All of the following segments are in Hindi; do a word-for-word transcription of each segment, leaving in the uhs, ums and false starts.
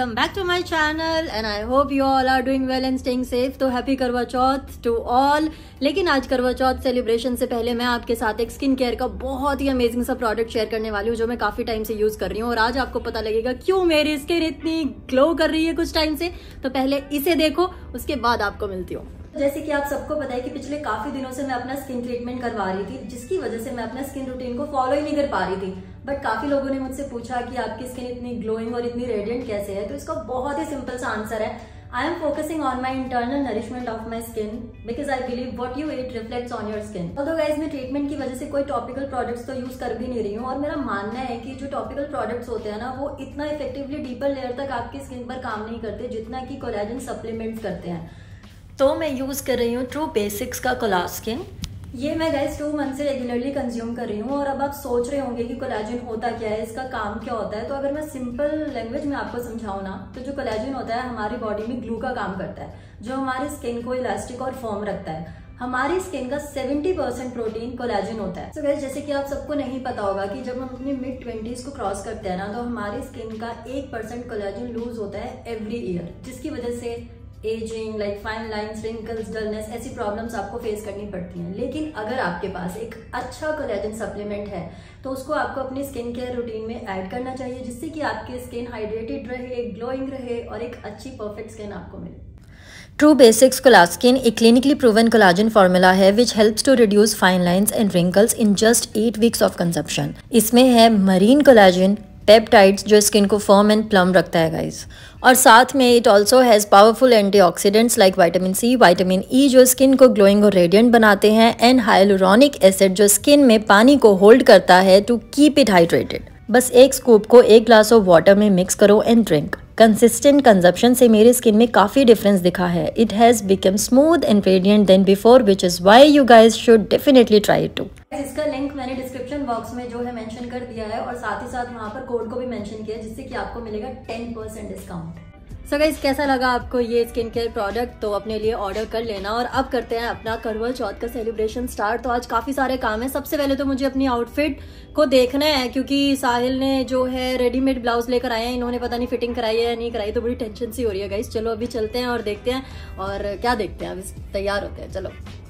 welcome back to my channel and I hope you all are doing well and staying safe. तो happy Karva Chauth to all. लेकिन आज करवा चौथ सेलिब्रेशन से पहले मैं आपके साथ एक स्किन केयर का बहुत ही अमेजिंग सा प्रोडक्ट शेयर करने वाली हूँ जो मैं काफी टाइम से यूज कर रही हूँ और आज आपको पता लगेगा क्यों मेरी स्किन इतनी ग्लो कर रही है कुछ टाइम से। तो पहले इसे देखो, उसके बाद आपको मिलती हूँ। जैसे कि आप सबको पता है कि पिछले काफी दिनों से मैं अपना स्किन ट्रीटमेंट करवा रही थी, जिसकी वजह से मैं अपना स्किन रूटीन को फॉलो ही नहीं कर पा रही थी। बट काफी लोगों ने मुझसे पूछा कि आपकी स्किन इतनी ग्लोइंग और इतनी रेडिएंट कैसे है, तो इसका बहुत ही सिंपल सा आंसर है, I am focusing on my internal nourishment of my skin because I believe what you eat reflects on your skin. Although guys मैं ट्रीटमेंट की वजह से कोई टॉपिकल प्रोडक्ट्स तो यूज कर भी नहीं रही हूँ और मेरा मानना है कि जो टॉपिकल प्रोडक्ट्स होते हैं ना वो इतना इफेक्टिवली डीपर लेयर तक आपकी स्किन पर काम नहीं करते जितना कि कोलेजन सप्लीमेंट्स करते हैं। तो मैं यूज कर रही हूँ ट्रू बेसिक्स का कोलास्किन। ये मैं गाइस टू मंथ से रेगुलरली कंज्यूम कर रही हूँ और अब आप सोच रहे होंगे कि कोलेजन होता क्या है, इसका काम क्या होता है। तो अगर मैं सिंपल लैंग्वेज में आपको समझाऊँ ना, तो जो कोलेजन होता है हमारी बॉडी में ग्लू का काम करता है जो हमारी स्किन को इलास्टिक और फॉर्म रखता है। हमारी स्किन का सत्तर परसेंट प्रोटीन कोलेजन होता है। तो गाइस जैसे कि आप सबको नहीं पता होगा कि जब हम अपनी मिड ट्वेंटीज को क्रॉस करते हैं ना, तो हमारी स्किन का एक परसेंट कोलेजन लूज होता है एवरी ईयर, जिसकी वजह से ageing like fine lines, wrinkles, dullness ऐसी प्रॉब्लम्स आपको फेस करनी पड़ती हैं। लेकिन अगर आपके पास एक अच्छा कोलेजन सप्लीमेंट है तो उसको आपको अपनी स्किन केयर रूटीन में ऐड करना चाहिए, जिससे कि आपकी स्किन हाइड्रेटेड रहे, ग्लोइंग रहे और एक अच्छी परफेक्ट स्किन आपको मिले। ट्रू बेसिक्स कोलास्किन एक क्लिनिकली प्रूवन कोलाजन फार्मूला है which helps to reduce fine lines and wrinkles in just eight weeks of consumption. इसमें है मरीन कोलाजन, पेप्टाइड्स जो स्किन को फर्म एंड प्लम रखता है गाइस, और साथ में it also has powerful antioxidants like vitamin C, vitamin E जो स्किन को ग्लोइंग और रेडिएंट बनाते हैं, एंड हाइलुरोनिक एसिड जो स्किन में पानी को होल्ड करता है टू कीप इट हाइड्रेटेड। बस एक स्कूप को एक ग्लास ऑफ वाटर में मिक्स करो एंड ड्रिंक। कंसिस्टेंट कंजप्शन से मेरी स्किन में काफ़ी डिफरेंस दिखा है। It has become smooth and radiant then before, which is why you guys should definitely try it too. इसका लिंक मैंने डिस्क्रिप्शन बॉक्स में जो है मेंशन कर दिया है और साथ ही साथ वहां पर कोड को भी मेंशन किया है, जिससे कि आपको मिलेगा ten percent discount. So guys कैसा लगा आपको ये स्किन केयर प्रोडक्ट, तो अपने लिए ऑर्डर कर लेना। और अब करते हैं अपना करवा चौथ का सेलिब्रेशन स्टार्ट। तो आज काफी सारे काम है। सबसे पहले तो मुझे अपनी आउटफिट को देखना है क्योंकि साहिल ने जो है रेडीमेड ब्लाउज लेकर आए हैं, इन्होंने पता नहीं फिटिंग कराई है या नहीं कराई, तो बड़ी टेंशन सी हो रही है गाइस। चलो अभी चलते हैं और देखते हैं, और क्या देखते हैं, अभी तैयार होते हैं। चलो।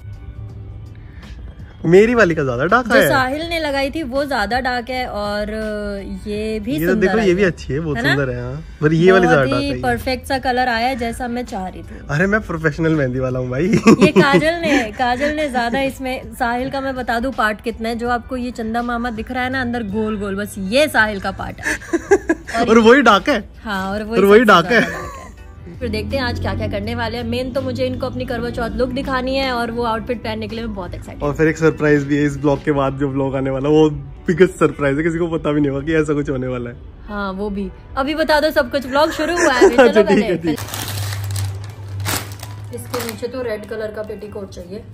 मेरी वाली का ज्यादा डार्क है, जो साहिल ने लगाई थी वो ज्यादा डार्क है और ये भी ये सुंदर तो देखो है। ये भी अच्छी है, बहुत सुंदर है। हाँ पर ये वाली ज्यादा डार्क है। परफेक्ट सा कलर आया है जैसा मैं चाह रही थी। अरे मैं प्रोफेशनल मेहंदी वाला हूँ भाई। ये काजल ने काजल ने ज्यादा इसमें, साहिल का मैं बता दूं पार्ट कितना है। जो आपको ये चंदा मामा दिख रहा है ना अंदर गोल गोल, बस ये साहिल का पार्ट है और, और वही डार्क है। हाँ और वही, वही डार्क है। फिर देखते हैं आज क्या क्या करने वाले हैं। मेन तो मुझे इनको अपनी करवा चौथ लुक दिखानी है और वो आउटफिट पहनने के लिए मैं बहुत एक्साइटेड। और फिर एक सरप्राइज भी है इस ब्लॉग के बाद, जो ब्लॉग आने वाला वो बिगेस्ट सरप्राइज है, किसी को पता भी नहीं होगा कि ऐसा कुछ होने वाला है। हाँ वो भी अभी बता दो, सब कुछ ब्लॉग शुरू हुआ है। चलो पहले इसके नीचे तो रेड कलर का पेटीकोट चाहिए।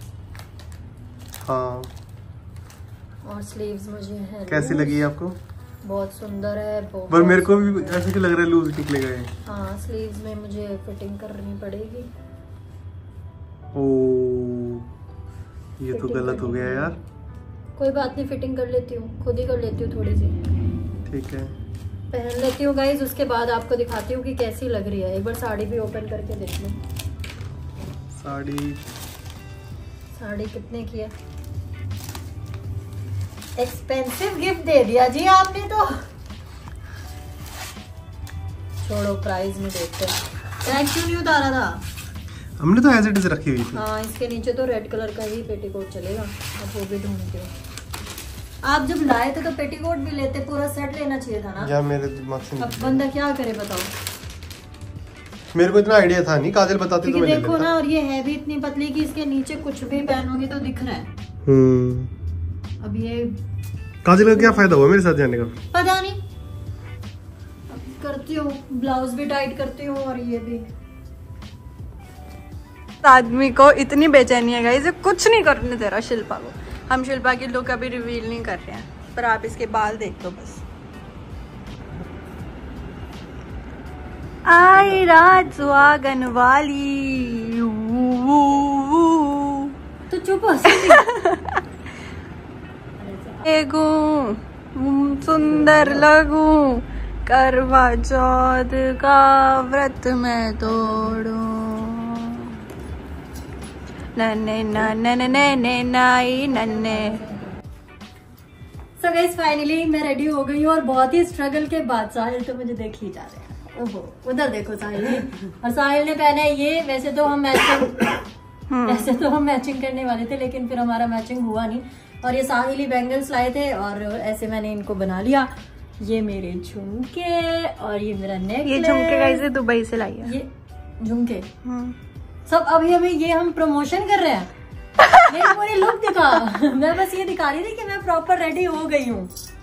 हाँ और स्लीव्स मुझे है। कैसी लगी आपको? बहुत सुंदर है। बहुत पर मेरे को भी ऐसे क्यों लग रहा है लूज निकलेगा ये। हाँ स्लीव्स में मुझे फिटिंग करनी पड़ेगी। ओ ये तो गलत हो गया यार। कोई बात नहीं, फिटिंग कर लेती हूँ, खुद ही कर लेती हूँ थोड़ी सी। ठीक है पहन लेती हूँ गाइस, उसके बाद आपको दिखाती हूँ कि कैसी लग रही है। एक बार साड़ी भी ओपन करके देख लो। साड़ी साड़ी कितने की है? एक्सपेंसिव गिफ्ट दे दिया जी आपने तो। छोड़ो प्राइस में देखते हैं। टैग क्यों नहीं उतारा था? हमने तो एज इट इज रखी हुई थी। हाँ इसके नीचे तो रेड कलर का ही पेटीकोट चलेगा। अब वो भी ढूंढते हो। आप जब लाए थे तो पेटीकोट भी लेते, पूरा सेट लेना चाहिए था ना यार मेरे दिमाग से। अब बंदा क्या करे बताओ। मेरे को इतना आइडिया था नहीं, काजल बताती तो मैं ले लेता। देखो ना, और ये है भी इतनी पतली कि इसके नीचे कुछ भी पहनोगे तो दिख रहा है। हम्म अब ये काजल का क्या फायदा हुआ मेरे साथ जाने का? पता नहीं, अब करती हूँ, ब्लाउज भी टाइट करती हूँ और ये भी। आदमी को इतनी बेचैनी है गाइस, कुछ नहीं करने दे रहा शिल्पा को। हम शिल्पा की लुक अभी रिवील नहीं कर रहे हैं, पर आप इसके बाल देख लो बस। आई रात सुहागन वाली तो चुप हो। सुंदर लगूं करवा चौथ का व्रत मैं तोड़ूं, नन्हे नन्हे नन्हे नाई नन्हे। सो गाइस फाइनली मैं रेडी हो गई हूँ और बहुत ही स्ट्रगल के बाद साहिल तो मुझे देख ही जा रहे हैं। ओहो उधर देखो साहिल ने, और साहिल ने पहना है ये। वैसे तो हम मैचिंग वैसे तो हम मैचिंग करने वाले थे, लेकिन फिर हमारा मैचिंग हुआ नहीं। और ये साहिल ही बैंगल्स लाए थे और ऐसे मैंने इनको बना लिया। ये मेरे झुमके और ये मेरा नेकलेस। ये झुमके गाइस दुबई से लाई है। ये झुमके सब अभी हमें ये हम प्रमोशन कर रहे हैं। मेरी पूरी लुक दिखा। मैं बस ये दिखा रही थी कि मैं प्रॉपर रेडी हो गई हूँ।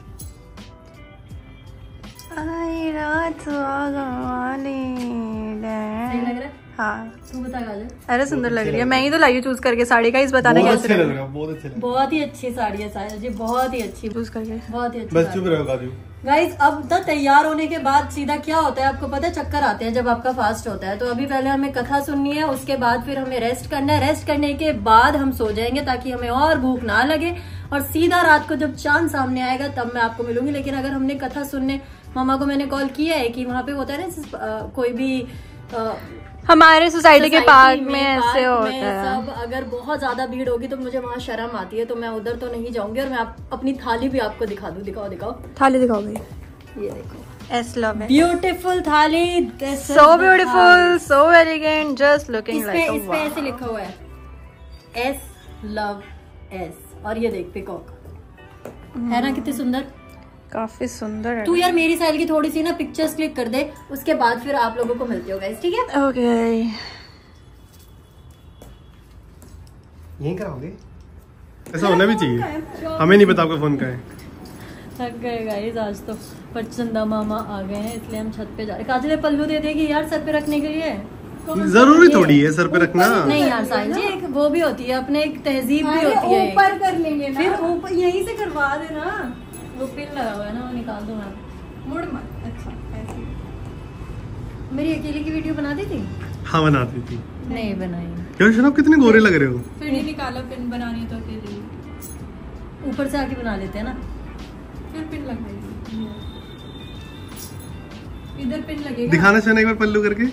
आई रात आगवानी सही लग रहा है? हाँ तू बता काजल। अरे सुंदर लग रही है। मैं ही तो लाई हूँ चूज करके साड़ी का। इस बताना कैसे लग रहा है? बहुत अच्छे लग रहा है। बहुत ही अच्छी साड़ी है साहिल जी, बहुत ही अच्छी चूज करके। बहुत ही अच्छी। बस चुप रहो काजू। गाइज अब तक तैयार होने के बाद सीधा क्या होता है आपको पता है? चक्कर आते हैं जब आपका फास्ट होता है। तो अभी पहले हमें कथा सुननी है, उसके बाद फिर हमें रेस्ट करना है। रेस्ट करने के बाद हम सो जाएंगे ताकि हमें और भूख ना लगे, और सीधा रात को जब चांद सामने आएगा तब मैं आपको मिलूंगी। लेकिन अगर हमने कथा सुनने, मामा को मैंने कॉल किया है कि वहाँ पे होता है ना कोई भी आ, हमारे सोसाइटी के पार्क में, में ऐसे पार्क होता में है। सब अगर बहुत ज्यादा भीड़ होगी तो मुझे वहाँ शर्म आती है, तो मैं उधर तो नहीं जाऊंगी। और मैं आप, अपनी थाली भी आपको दिखा दूं। दिखाओ दिखाओ थाली दिखाओ भाई। ये देखो, एस लव है। Beautiful thali, so beautiful, so elegant, just looking like a इस पे ऐसे लिखा हुआ है एस लव एस। और ये देख पिकॉक है ना, कितनी सुंदर, काफी सुंदर है। तू यार मेरी साइड की थोड़ी सी ना पिक्चर्स क्लिक कर दे, उसके बाद फिर आप लोगों को मिलती हो गाइस, ठीक है? ओके यहीं कराओगे? ऐसा होना भी चाहिए। हमें नहीं पता आपका फोन का है। थक गए गाइस आज तो, पर चंदा मामा आ गए हैं इसलिए हम छत पे जा रहे। काजल पल्लू दे देगी यार सर पे रखने के लिए। जरूरी थोड़ी है सर पे रखना। नहीं यार साहिल जी, एक वो भी होती है, अपने एक तहजीब भी होती है। ऊपर कर लेंगे ना, फिर ऊपर यहीं से करवा देना। वो पिन लगा हुआ है ना, वो निकाल दो मैं। मुड़ मत। अच्छा ऐसे मेरी अकेले की वीडियो बना दी थी? हाँ बनाती थी। नहीं बनाई। क्यों शनाब कितने गोरे लग रहे हो? फिर नहीं निकाला, पिन बनानी तो अकेले ऊपर से आके बना लेते हैं ना, फिर पिन लगाएगी। इधर पिन लगेगा। दिखाना चाहिए एक बार पल्लू करके।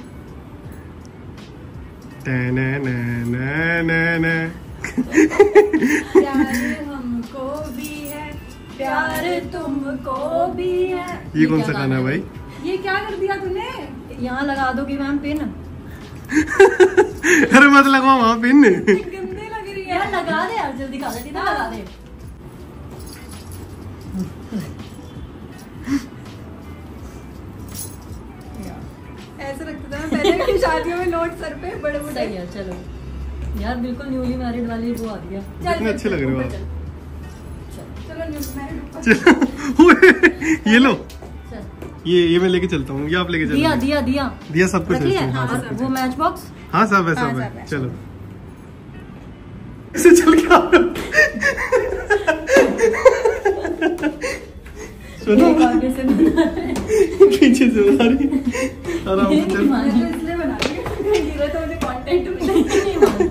ने ने ने ने ने प्यार हमको भी है, प्यार तुमको भी है। ये कौन सा गाना है भाई? ये क्या कर दिया तूने? यहाँ लगा दोगी मैम पिन? अरे मत लगाओ वहाँ पिन। गंदे लग रही है। यार लगा दे यार, जल्दी काजल इधर लगा दे। ऐसे रखते थे ना पहले की शादियों में, नोट सर पे बड़े बड़े। सही है, चलो यार बिल्कुल न्यूली मैरिड वाली वो आ गया। कितने अच्छे लग रहे हो आप। चलो न्यू मैरिड। चलो ये लो, चल ये ये मैं लेके चलता हूँ, ये आप लेके चलो। दिया दिया दिया दिया सब कुछ रख लिया? है। हाँ, हाँ, सब कुछ वो है। Match box. हाँ सब है, सब हाँ, है। सब है। चलो ऐसे चल के आओ। सुनो आगे से बना है। पीछे से बता रही आराम से चल। मैं तो इसलिए बना रही हूँ, हीरो तो मुझे कंटेंट मिले।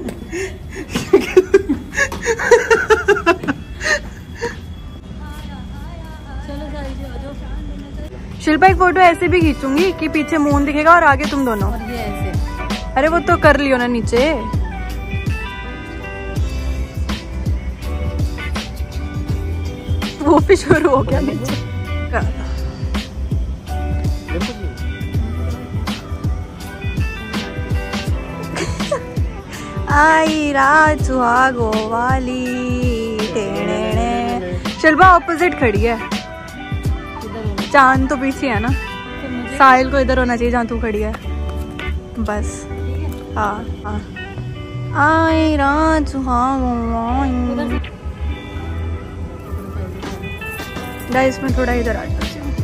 चलो सारी जी आ जाओ। शिल्पा एक फोटो ऐसे भी खींचूंगी कि पीछे मून दिखेगा और आगे तुम दोनों। और ये ऐसे अरे वो तो कर लियो ना नीचे। वो भी शुरू हो गया नीचे। आई रात सुहागो वाली। शिल्पा ऑपोजिट खड़ी है, चांद तो पीछे है ना। साहिल को इधर होना चाहिए जहाँ तू खड़ी है, बस। हाँ हाँ। आई रात सुहागो वाली। गाइस मैं थोड़ा इधर आ जाती हूँ।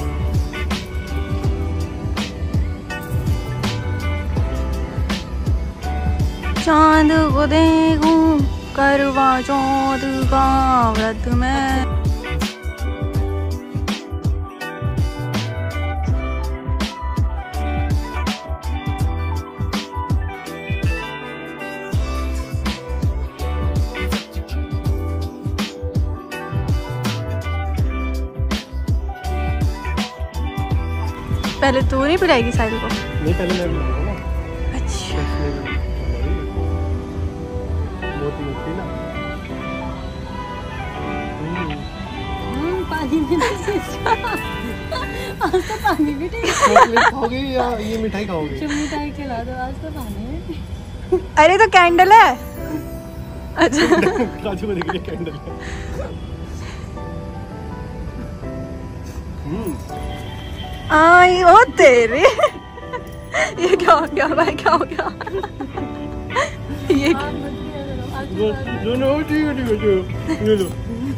चांद को देखूं करवा चौथ का व्रत में। पहले तू नहीं पिलाएगी साहिल को? नहीं पहले मैं पिलाऊंगा ना। अच्छा बहुत मीठी ना। हम्म, पानी भी नहीं आज तो पानी भी नहीं। चॉकलेट खाओगे या ये मिठाई खाओगे? चुप मिठाई खिला दो, आज तो पानी। अरे तो कैंडल है। अच्छा राजू को देख लिया कैंडल। आई ओ तेरे ये क्या हो गया भाई, क्या हो गया? ये जो ना ठीक है ठीक है ले लो।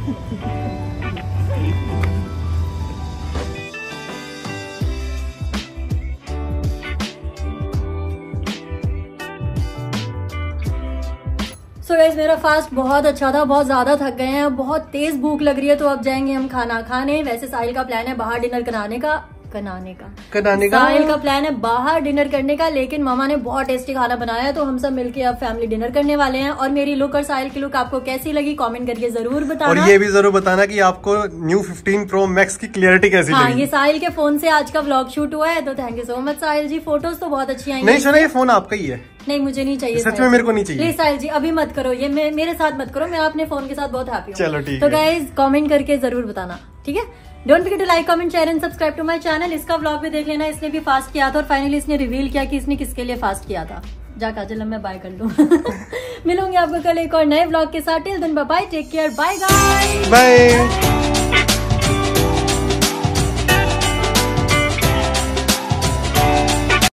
सो so गाइस मेरा फास्ट बहुत अच्छा था, बहुत ज्यादा थक गए हैं, बहुत तेज भूख लग रही है, तो अब जाएंगे हम खाना खाने। वैसे साहिल का प्लान है बाहर डिनर कराने का कराने का कराने का साहिल का प्लान है बाहर डिनर करने का, लेकिन मामा ने बहुत टेस्टी खाना बनाया है, तो हम सब मिलके अब फैमिली डिनर करने वाले हैं। और मेरी लुक और साहिल की लुक आपको कैसी लगी कमेंट करके जरूर बताना, और ये भी जरूर बताना कि आपको न्यू फिफ्टीन प्रो मैक्स की क्लियरिटी कैसी हाँ, लगी। ये साहिल के फोन से आज का व्लॉग शूट हुआ है, तो thank you so much Sahil ji. Photos तो बहुत अच्छी आई। नहीं सुना, ये फोन आपका ही है। नहीं मुझे नहीं चाहिए, सच में मेरे को नहीं चाहिए। प्लीज साहिल जी अभी मत करो ये, मे, मेरे साथ मत करो, मैं अपने फोन के साथ बहुत हैप्पी हूँ। चलो ठीक तो है। गाइज कमेंट करके जरूर बताना, ठीक है। Don't forget to like comment share and subscribe to my channel. इसका व्लॉग भी देख लेना, इसने भी फास्ट किया था और फाइनली इसने रिवील किया कि इसने किसके लिए फास्ट किया था। जा काजल मैं बाय कर लूं। मिलूंगी आपको कल एक और नए व्लॉग के साथ। Till then bye bye, take care, bye guys, bye.